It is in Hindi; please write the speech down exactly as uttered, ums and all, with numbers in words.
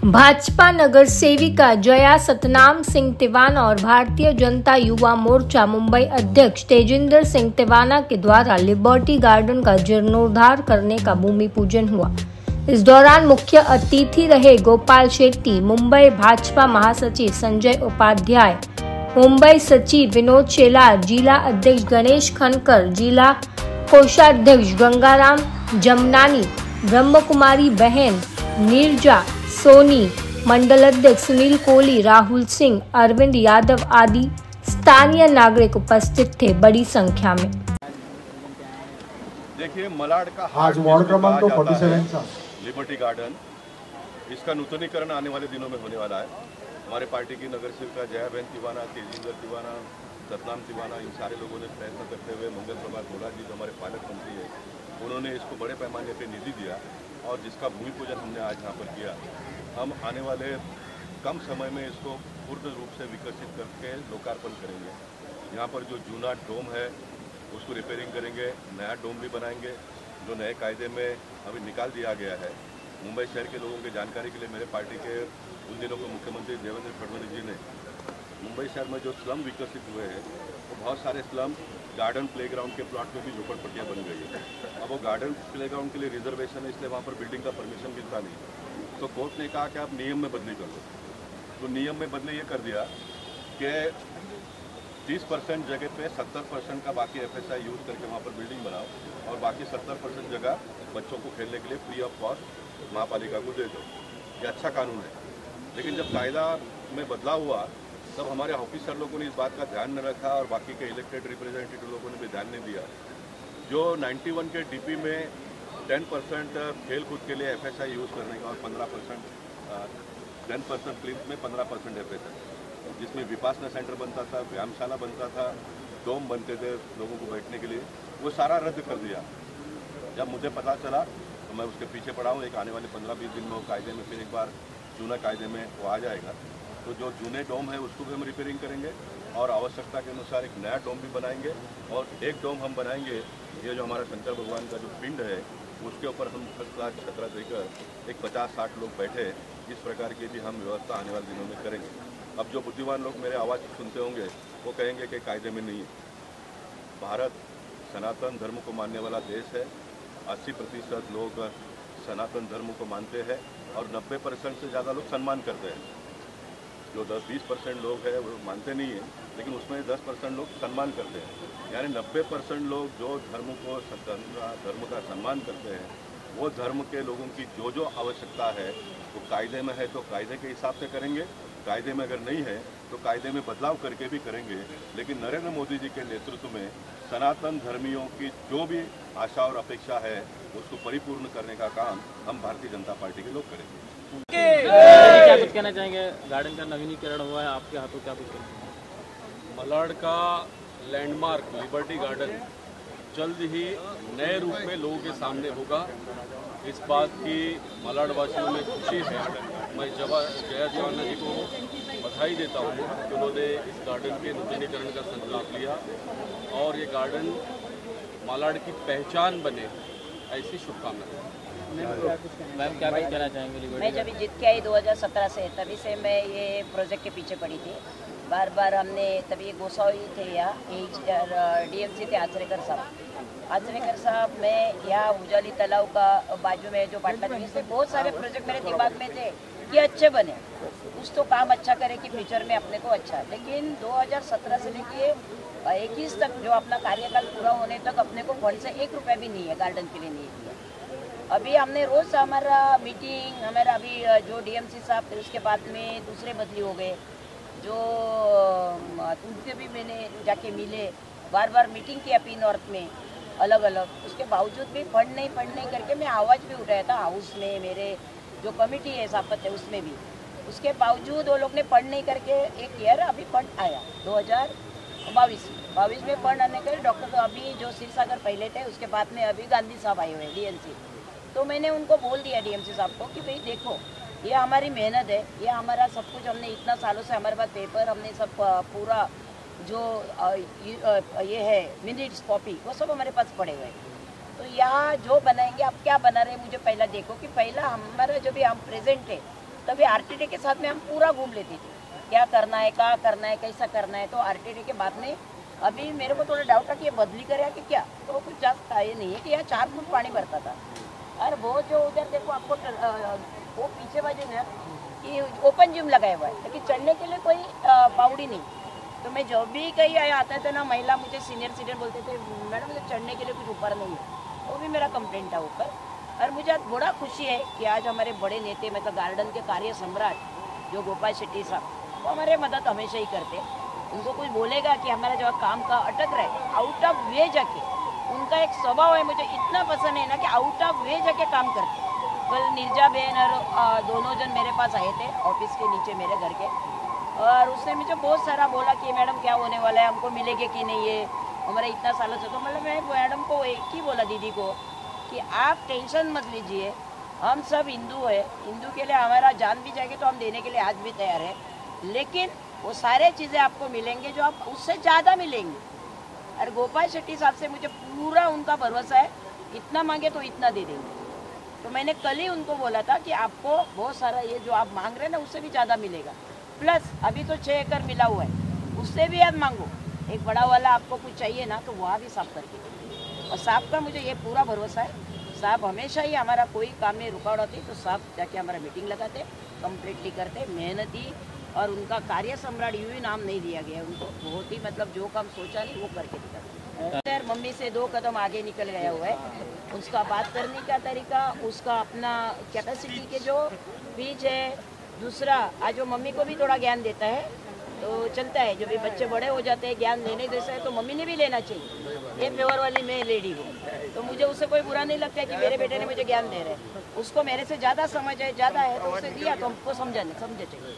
भाजपा नगर सेविका जया सतनाम सिंह तिवाना और भारतीय जनता युवा मोर्चा मुंबई अध्यक्ष तेजिंदर सिंह तिवाना के द्वारा लिबर्टी गार्डन का जीर्णोद्धार करने का भूमि पूजन हुआ। इस दौरान मुख्य अतिथि रहे गोपाल शेट्टी, मुंबई भाजपा महासचिव संजय उपाध्याय, मुंबई सचिव विनोद शेलार, जिला अध्यक्ष गणेश खनकर, जिला कोषाध्यक्ष गंगाराम जमनानी, ब्रह्मकुमारी बहन नीरजा सोनी, मंडल अध्यक्ष सुनील कोहली, राहुल सिंह, अरविंद यादव आदि स्थानीय नागरिक उपस्थित थे बड़ी संख्या में। देखिए, मलाड का आज वार्ड क्रमांक सैंतालीस का लिबर्टी गार्डन, इसका नूतनीकरण आने वाले दिनों में होने वाला है। हमारे पार्टी की नगर सेविका जया बहन तिवाना, तेजिंदर तिवाना, सतनाम तिवाना, इन सारे लोगों ने प्रयत्न करते हुए मंगल प्रभात गोला जी जो हमारे पालक मंत्री है, उन्होंने इसको बड़े पैमाने पर निधि दिया और जिसका भूमि पूजन हमने आज यहाँ पर किया। हम आने वाले कम समय में इसको पूर्ण रूप से विकसित करके लोकार्पण करेंगे। यहाँ पर जो जूना डोम है उसको रिपेयरिंग करेंगे, नया डोम भी बनाएंगे जो नए कायदे में अभी निकाल दिया गया है। मुंबई शहर के लोगों की जानकारी के लिए मेरे पार्टी के उन दिनों के मुख्यमंत्री देवेंद्र फडणवीस जी ने मुंबई शहर में जो स्लम विकसित हुए हैं वो बहुत सारे स्लम गार्डन प्लेग्राउंड के प्लॉट में भी झोपड़पट्टियाँ बन गई है। अब वो गार्डन प्लेग्राउंड के लिए रिजर्वेशन है, इसलिए वहाँ पर बिल्डिंग का परमिशन मिलता नहीं। तो कोर्ट ने कहा कि आप नियम में बदली कर लो। तो नियम में बदली ये कर दिया कि तीस परसेंट जगह पे सत्तर परसेंट का बाकी एफ एस आई यूज़ करके वहाँ पर बिल्डिंग बनाओ और बाकी सत्तर परसेंट जगह बच्चों को खेलने के लिए फ्री ऑफ कॉस्ट महापालिका को दे दो। ये अच्छा कानून है। लेकिन जब कायदा में बदलाव हुआ तब हमारे ऑफिसर लोगों ने इस बात का ध्यान न रखा और बाकी के इलेक्टेड रिप्रेजेंटेटिव लोगों ने भी ध्यान नहीं दिया। जो इक्यानवे के डीपी में दस परसेंट खेल कूद के लिए एफ एस आई यूज़ करने का और पंद्रह परसेंट दस परसेंट प्लिंथ में पंद्रह परसेंट एफ एस आई, जिसमें विपासना सेंटर बनता था, व्यायामशाला बनता था, डोम बनते थे लोगों को बैठने के लिए, वो सारा रद्द कर दिया। जब मुझे पता चला तो मैं उसके पीछे पड़ा हूँ। एक आने वाले पंद्रह बीस दिन में वो कायदे में फिर एक बार जूना कायदे में वो आ जाएगा। तो जो जूने डोम है उसको भी हम रिपेयरिंग करेंगे और आवश्यकता के अनुसार एक नया डोम भी बनाएंगे। और एक डोम हम बनाएंगे, ये जो हमारा शंकर भगवान का जो पिंड है उसके ऊपर हम फर्स्ट क्लास छतरा देकर एक पचास साठ लोग बैठे, इस प्रकार की भी हम व्यवस्था आने वाले दिनों में करेंगे। अब जो बुद्धिमान लोग मेरे आवाज़ सुनते होंगे वो कहेंगे कि कायदे में नहीं है। भारत सनातन धर्म को मानने वाला देश है। अस्सी प्रतिशत लोग सनातन धर्म को मानते हैं और नब्बे परसेंट से ज़्यादा लोग सम्मान करते हैं। जो दस बीस परसेंट लोग हैं वो मानते नहीं हैं, लेकिन उसमें दस परसेंट लोग सम्मान करते हैं। यानी नब्बे परसेंट लोग जो धर्म को धर्म का सम्मान करते हैं, वो धर्म के लोगों की जो जो आवश्यकता है वो कायदे में है तो कायदे के हिसाब से करेंगे, कायदे में अगर नहीं है तो कायदे में बदलाव करके भी करेंगे। लेकिन नरेंद्र मोदी जी के नेतृत्व में सनातन धर्मियों की जो भी आशा और अपेक्षा है उसको परिपूर्ण करने का काम हम भारतीय जनता पार्टी के लोग करेंगे। क्या कुछ कहना चाहेंगे? गार्डन का नवीनीकरण हुआ है, आपके हाथों क्या कुछ कहना चाहेंगे? मलाड का लैंडमार्क लिबर्टी गार्डन जल्द ही नए रूप में लोगों के सामने होगा। इस बात की मलाड वासियों में खुशी है। मैं जवा जया तिवाना जी को बधाई देता हूँ कि उन्होंने इस गार्डन के नूतनीकरण का संकल्प लिया और ये गार्डन मलाड की पहचान बने, ऐसी शुभकामनाएं। मैम क्या कुछ कहना चाहेंगे? मैं जब जीत के आई दो हज़ार सत्रह से, तभी से मैं ये प्रोजेक्ट के पीछे पड़ी थी। बार बार हमने तभी गोसावी थे यहाँ डी एम सी थे आचरेकर साहब आचरेकर साहब मैं यहाँ उजाली तालाब का बाजू में जो पाटला थी, इससे बहुत सारे प्रोजेक्ट मेरे दिमाग में थे कि अच्छे बने, कुछ तो काम अच्छा करे कि फ्यूचर में अपने को अच्छा। लेकिन दो हज़ार सत्रह से लेके इक्कीस तक जो अपना कार्यकाल पूरा होने तक अपने को फंड से एक रुपया भी नहीं है गार्डन के लिए नहीं दिया। अभी हमने रोज़ हमारा मीटिंग, हमारा अभी जो डी एम सी साहब थे उसके बाद में दूसरे बदली हो गए, जो उनसे भी मैंने जाके मिले, बार बार मीटिंग की अपनी नॉर्थ में अलग अलग। उसके बावजूद भी फंड नहीं फंड नहीं करके मैं आवाज़ भी उठाया था हाउस में, मेरे जो कमेटी है सापत है उसमें भी। उसके बावजूद वो लोग ने फंड नहीं करके एक ईयर अभी फंड आया दो हज़ार बाईस में बाईस में फंड आने के डॉक्टर अभी जो सिरसागर पहले थे उसके बाद में अभी गांधी साहब आए हुए डी एन सी। तो मैंने उनको बोल दिया डी एम सी साहब को कि भाई देखो ये हमारी मेहनत है, ये हमारा सब कुछ, हमने इतना सालों से हमारे पास पेपर, हमने सब पूरा जो ये है मिनट्स कॉपी वो सब हमारे पास पड़े हुए हैं। तो यहाँ जो बनाएंगे आप क्या बना रहे हैं मुझे पहला देखो कि पहला हमारा जो भी हम प्रेजेंट है तभी आरटीडी के साथ में हम पूरा घूम लेते थे, क्या करना है, कहाँ करना है, कैसा करना है। तो आरटीडी के बाद में अभी मेरे को थोड़ा डाउट था कि ये बदली करेगा कि क्या, तो कुछ ज्यादा ये नहीं है कि यहाँ चार फुट पानी भरता था। और वो जो उधर देखो आपको वो पीछे बाजू ना कि ओपन जिम लगाया हुआ है, लेकिन चढ़ने के लिए कोई पाउड़ी नहीं। तो मैं जब भी कहीं आया आता था ना, महिला मुझे सीनियर सीनियर बोलते थे मैडम मुझे चढ़ने के लिए कुछ ऊपर नहीं है, वो भी मेरा कंप्लेंट था ऊपर। और मुझे आज बड़ा खुशी है कि आज हमारे बड़े नेते मतलब गार्डन के कार्य सम्राट जो गोपाल शेट्टी साहब, वो हमारे मदद हमेशा ही करते। उनको कुछ बोलेगा कि हमारा जो काम का अटक रहा है, आउट ऑफ वे जाके, उनका एक स्वभाव है मुझे इतना पसंद है ना कि आउट ऑफ वे जाके काम करते। कल निर्जा बहन और दोनों जन मेरे पास आए थे ऑफिस के नीचे मेरे घर के, और उसने मुझे बहुत सारा बोला कि मैडम क्या होने वाला है, हमको मिलेगी कि नहीं, ये हमारा इतना सालों से। तो मतलब मैं मैडम को एक ही बोला दीदी को कि आप टेंशन मत लीजिए, हम सब हिंदू है, हिंदू के लिए हमारा जान भी जाएगी तो हम देने के लिए आज भी तैयार है, लेकिन वो सारे चीज़ें आपको मिलेंगे जो आप उससे ज़्यादा मिलेंगे। और गोपाल शेट्टी साहब से मुझे पूरा उनका भरोसा है, इतना मांगे तो इतना दे देंगे। तो मैंने कल ही उनको बोला था कि आपको बहुत सारा ये जो आप मांग रहे हैं ना उससे भी ज़्यादा मिलेगा, प्लस अभी तो छः एकड़ मिला हुआ है, उससे भी आप मांगो, एक बड़ा वाला आपको कुछ चाहिए ना तो वहाँ भी साफ करके। और साहब का मुझे ये पूरा भरोसा है, साहब हमेशा ही हमारा कोई काम में रुकावट होती तो साहब जाके हमारा मीटिंग लगाते, कम्प्लीटली करते, मेहनती। और उनका कार्य सम्राट यूँ ही नाम नहीं दिया गया उनको, बहुत ही मतलब जो काम सोचा नहीं वो करके दिखाते। मम्मी से दो कदम आगे निकल गया हुआ है, उसका बात करने का तरीका, उसका अपना कैपेसिटी के जो बीच है। दूसरा आज वो मम्मी को भी थोड़ा ज्ञान देता है तो चलता है, जब भी बच्चे बड़े हो जाते हैं ज्ञान लेने जैसा है तो मम्मी ने भी लेना चाहिए। ये प्योर वाली मैं लेडी हूँ तो मुझे उससे कोई बुरा नहीं लगता है कि मेरे बेटे ने मुझे ज्ञान दे रहे हैं, उसको मेरे से ज़्यादा समझ है, ज़्यादा है तो उसे दिया तो हमको समझा नहीं समझे चाहिए।